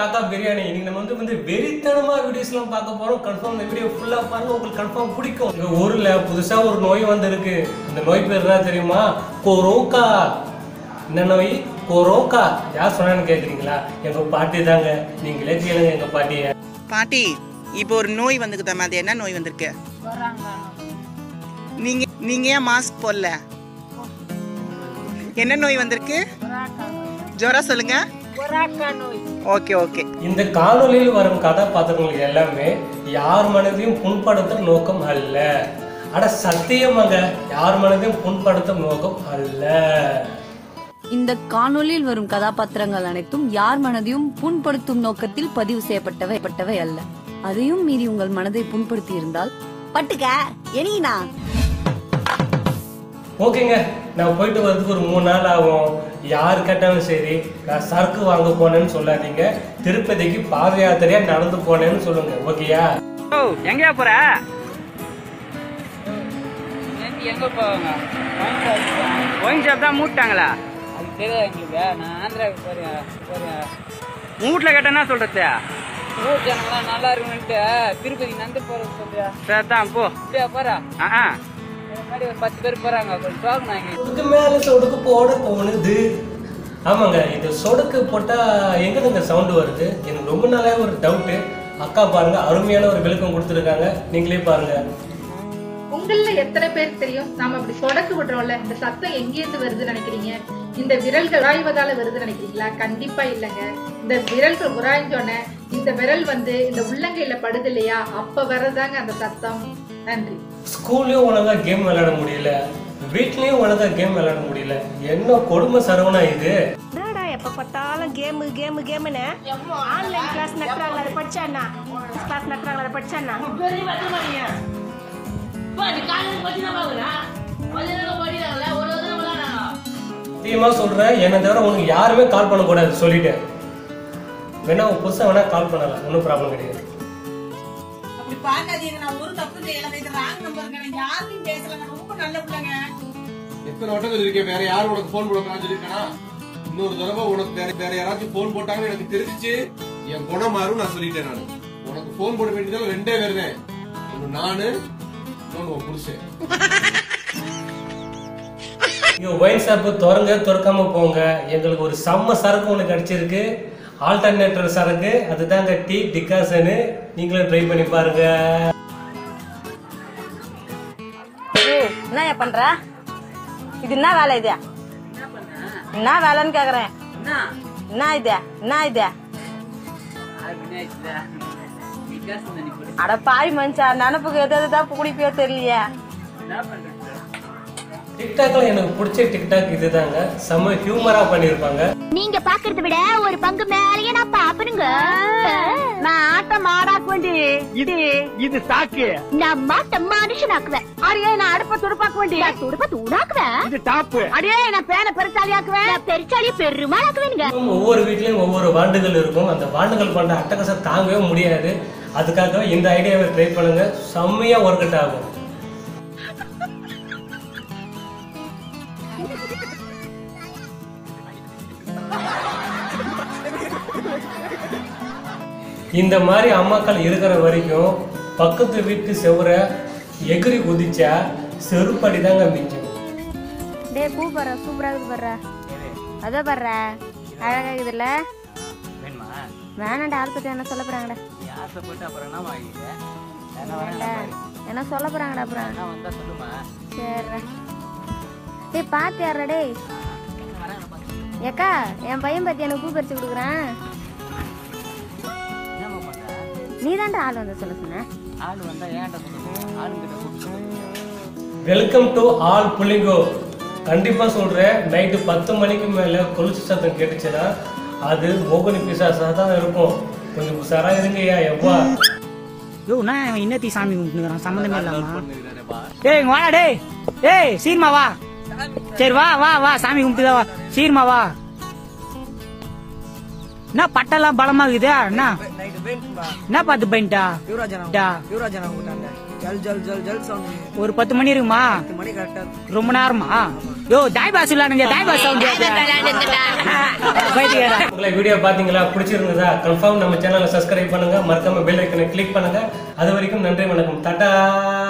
காக்கா பிரியாணி. இன்னைக்கு நம்ம வந்து வெறித்தனமா வீடியோஸ்லாம் பார்க்க போறோம். கன்ஃபார்ம் இந்த வீடியோ ஃபுல்லா பாருங்க, உங்களுக்கு கன்ஃபார்ம் பிடிக்கும். எங்க ஊர்ல புதுசா ஒரு நோய் வந்திருக்கு. இந்த நோய் பேர் என்ன தெரியுமா? கொரோக்கா. என்ன நோய்? கொரோக்கா. யார் சொன்னான்னு கேக்குறீங்களா? எங்க பாட்டி தாங்க. நீங்களே கேளுங்க எங்க பாட்டிய. பாட்டி, இப்போ ஒரு நோய் வந்துக்குதாமா, அது என்ன நோய் வந்திருக்கு? நீங்க ஏன் மாஸ்க் போடல? என்ன நோய் வந்திருக்கு? ஜோரா சொல்லுங்க. Okay okay. இந்த காணொலியில் வரும் கதாபாத்திரங்கள் எல்லாமே யார் மனதையும் புண்படுத்தும் நோக்கம் அல்ல. அட சத்தியமாக யார் மனதையும் புண்படுத்தும் நோக்கம் அல்ல. இந்த காணொலியில் வரும் கதாபாத்திரங்கள் அனைத்தும் யார் மனதையும் புண்படுத்தும் நோக்கத்தில் பதிவு செய்யப்பட்டவை அல்ல. அதையும் மீறி உங்கள் மனதை புண்படுத்தி இருந்தால் பட்டுக்க எனினா. ஓகேங்க, நான் போயிட்டு வரதுக்கு ஒரு 3 நாள் ஆகும். யாரு கேட்டாலும் சரி, நான் சரக்கு வாங்க போனேன்னு சொல்லாதீங்க. திருப்பதிக்கு பாத யாத்திரையா நடந்து போனேன்னு சொல்லுங்க. ஓகேயா? எங்கயா போற? எங்க போவாங்க? ஒயின் ஷாப் தான் மூட்டாங்களா? அது தெரியாது எங்களுக்கு. நான் ஆந்திராவுக்கு போறேன். வீட்டுல கேட்டா என்ன சொல்றது? ஊர் ஜனங்களாம் நல்லா இருக்குன்ட்டு திருப்பதி நந்து போறது சொல்றியா? சரிதான் போ. போறா? ஒரு 10 பேர் போறாங்க. இதுக்கு மேல சொடுக்கு போட தோணுது. ஆமாங்க, இது சொடுக்கு போட்டா எங்கதுங்க சவுண்ட் வருது? எனக்கு ரொம்ப நாளே ஒரு டவுட். அக்கா பாருங்க, அருமையான ஒரு விளக்கம் கொடுத்துருக்காங்க. நீங்களே பாருங்க. உங்கள எத்தனை பேருக்கு தெரியும் நாம அப்படி சொடக்கு விடுறோம்ல, இந்த சத்தம் எங்கேருந்து வருதுன்னு நினைக்கிறீங்க? இந்த விரல்கள் உராய்வதால வருதுன்னு நினைக்கிறீங்களா? கண்டிப்பா இல்லைங்க. இந்த விரல்கள் உராய்ஞ்சோன்னே இந்த விரல் இந்த உள்ளங்கையில படுது இல்லையா, அப்ப வர்றதாங்க அந்த சத்தம். நன்றி. ஸ்கூல்லயும் ஒழுங்கா கேம் விளையாட முடியல, வீட்லயும் ஒழுங்கா கேம் விளையாட முடியல. என்ன கொடுமை சரவணா இது? என்னடா எப்ப பார்த்தாலும் கேம்னு ஆன்லைன் கிளாஸ் நடத்துறாங்க, அதை படிச்சானா? கிளாஸ் நடத்துறாங்க, அதை படிச்சானா? சத்தியமா சொல்றேன், என்ன தவிர உனக்கு யாருமே கால் பண்ண கூடாது சொல்லிட்டேன். வேணா உன் புதுசா வேணா கால் பண்ணலாம், ஒன்னும் ப்ராப்ளம் கிடையாது. எத்தனை வட்டம் சொல்லிருக்கேன், வேற யாரும் உனக்கு போன் போடக்கூடாதுன்னு சொல்லிருக்கேனா? இன்னொரு தடவை உனக்கு வேற யாராச்சும் போன் போட்டாங்கன்னு எனக்கு தெரிஞ்சிச்சு, என் குணம் மாறும் நான் சொல்லிட்டேன். நான் உனக்கு போன் போட வேண்டியதால 2 பேருதான். ஒன்னு நானு, இன்னொன்னு உன் புருஷன். இங்க ஒயின் ஷாப் திறக்காம போங்க. எங்களுக்கு ஒரு செம்ம சரக்கு ஒண்ணு கிடைச்சிருக்கு, ஆல்டர்னேட்டர் சரக்கு. அதுதாங்க டீ டிகாசனு. நீங்களும் ட்ரை பண்ணி பாருங்க. என்ன பண்ற? இது என்ன வேலை? இது என்ன வேலைன்னு கேக்குறேன். என்ன இது? அட பாய் மனுஷா, நினப்புக்கு எதாவது குடிப்பியோ தெரியலையே. டிக்டாக்ல எனக்கு பிடிச்ச டிக்டாக் இதுதாங்க. செம்ம ஹியூமரா பண்ணிருப்பாங்க. நீங்க பாக்குறத விட ஒரு பங்கு மேலேயே நான் பாப்பனுங்க. நான் ஆட்ட மாடாக்குவேண்டி. இது சாக்கு. நான் மாட்ட மனுஷனாக்குவேன். அடியே நான் அடுப்ப துடுப்பாக்க வேண்டிய துடுப்ப தூடாக்குவேன். இது டாப்பு. அடியே நான் பேனை பெருச்சாலி ஆக்குவேன். பெருச்சாலியை பெருமாளாக்குவேனுங்க. ஒவ்வொரு வீட்லயும் ஒவ்வொரு வாண்டுகள் இருக்கும். அந்த வாண்டுகள் பண்ற அட்டகாசம் தாங்கவே முடியாது. அதுக்காக இந்த ஐடியாவை ட்ரை பண்ணுங்க, செம்மையா ஒர்க் அவுட் ஆகும். இந்த மாதிரி அம்மாக்கள் இருக்கிற வரைக்கும் பக்கத்து வீட்டு செவர எகிரி குதிச்சா செருப்படி தாங்க மிஞ்சும். டே பூ பாரு, சூப்பரா இருக்கு பாரு. அத பாரு, அழகா இருக்குதுல்ல. வேணாண்டா, ஆள்கிட்ட என்ன சொல்ல போறாங்கடா? என்ன சொல்ல போறாங்கடா? அப்புறம் சரி. டேய் பாத்து யாரா? டேய் ஏக்கா, என் பையன் பத்தி எனக்கு பூ பறிச்சு கொடுக்குறான். நீ தான்டா ஆள் வந்து சொல்ல சொன்ன. வெல்கம் டு ஆல் புள்ளிங்கோ. கண்டிப்பா சொல்றேன், நைட்டு 10 மணிக்கு மேல கொலுசு சத்தம் கேட்டுச்சுன்னா அது மோகினி பிசாசா தான் இருக்கும். கொஞ்சம் உஷாரா இருங்கய்யா. எவ்வா இன்னத்தி சாமி கும்பிட்டுக்கிறான், சம்மந்தமே இல்லாம. டேய் வாடா, டேய் சீர்மா வா. சரி வா சாமி கும்பிட்டுதா வா. சீர்மா வா. என்ன பட்டெல்லாம் பலமா இருக்குதா? என்ன பார்த்து பையன்டா? ஒரு 10 மணி இருக்குமா? ரொம்ப நேரமா? யோ தாய் பாஸ் விளையாடுங்க தாய் பாஸ் உங்களை வீடியோ பாத்தீங்களா? பிடிச்சிருந்ததா? கன்ஃபார்ம் நம்ம சேனலை சப்ஸ்கிரைப் பண்ணுங்க, மறக்காம பெல் ஐக்கனை கிளிக் பண்ணுங்க. அது வரைக்கும் நன்றி, வணக்கம், டாடா.